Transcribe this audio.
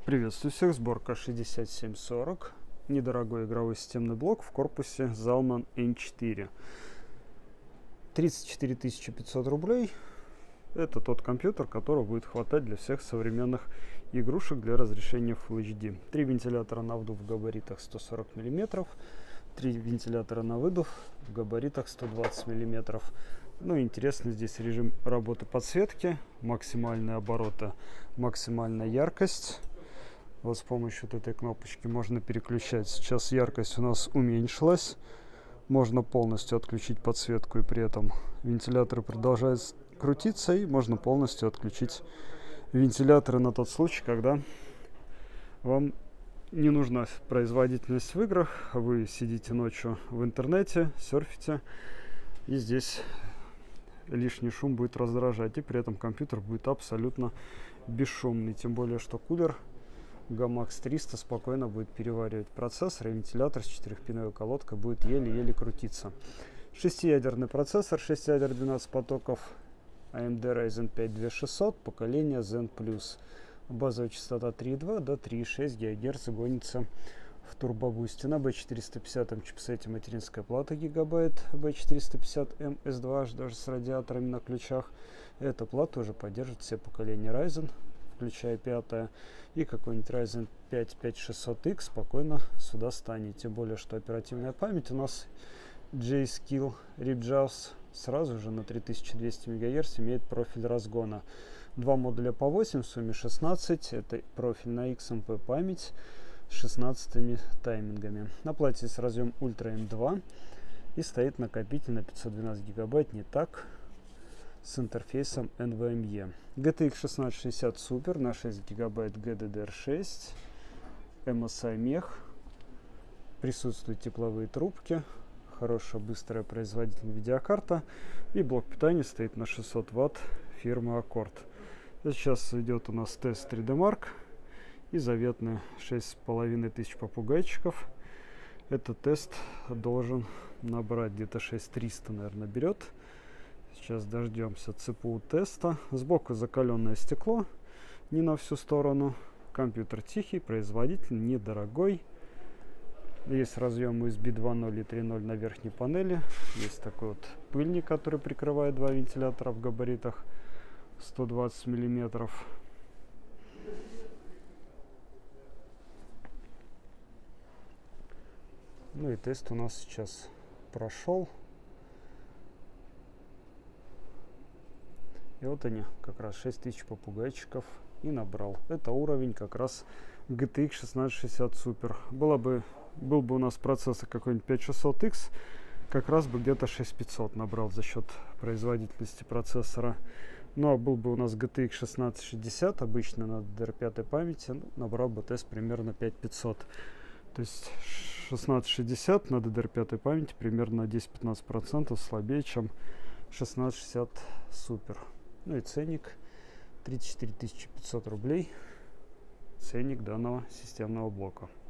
Приветствую всех, сборка 6740, недорогой игровой системный блок в корпусе Zalman N4. 34 500 рублей. Это тот компьютер, которого будет хватать для всех современных игрушек для разрешения Full HD. 3 вентилятора на вдув в габаритах 140 мм, 3 вентилятора на выдув в габаритах 120 мм. Ну, интересно здесь режим работы подсветки, максимальные обороты, максимальная яркость. Вот с помощью вот этой кнопочки можно переключать. Сейчас яркость у нас уменьшилась. Можно полностью отключить подсветку, и при этом вентиляторы продолжают крутиться. И можно полностью отключить вентиляторы на тот случай, когда вам не нужна производительность в играх. Вы сидите ночью в интернете, серфите, и здесь лишний шум будет раздражать. И при этом компьютер будет абсолютно бесшумный. Тем более, что кулер Gamax 300 спокойно будет переваривать процессор, и вентилятор с 4-пиновой колодкой будет еле-еле крутиться. 6-ядерный процессор, 6 ядер, 12 потоков, AMD Ryzen 5 2600, поколение Zen+. Базовая частота 3.2 до 3.6 ГГц гонится в турбобусте. На B450 чипсете материнская плата гигабайт B450M S2H, даже с радиаторами на ключах. Эта плата уже поддержит все поколения Ryzen, включая 5 и какой-нибудь Ryzen 5 5600X спокойно сюда станет. Тем более, что оперативная память у нас G-Skill RipJaws сразу же на 3200 МГц имеет профиль разгона. Два модуля по 8, в сумме 16. Это профиль на XMP память с 16 таймингами. На плате есть разъем Ultra M2 и стоит накопитель на 512 гигабайт, не так, с интерфейсом NVMe. GTX 1660 Super на 6 гигабайт GDDR6, MSI мех, присутствуют тепловые трубки, хорошая быстрая производительная видеокарта, и блок питания стоит на 600 Вт фирмы Accord. Сейчас идет у нас тест 3D Mark и заветные 6500 попугайчиков. Этот тест должен набрать где-то 6300, наверное, берет. Сейчас дождемся ЦПУ теста. Сбоку закаленное стекло, не на всю сторону. Компьютер тихий, производитель недорогой. Есть разъем USB 2.0 и 3.0 на верхней панели. Есть такой вот пыльник, который прикрывает два вентилятора в габаритах 120 мм. Ну и тест у нас сейчас прошел. И вот они, как раз 6000 попугайчиков и набрал. Это уровень как раз GTX 1660 Super. Был бы у нас процессор какой-нибудь 5600X, как раз бы где-то 6500 набрал за счет производительности процессора. Ну а был бы у нас GTX 1660, обычно на DDR5 памяти, набрал бы тест примерно 5500. То есть 1660 на DDR5 памяти примерно на 10-15% слабее, чем 1660 Super. Ну и ценник 34 500 рублей, ценник данного системного блока.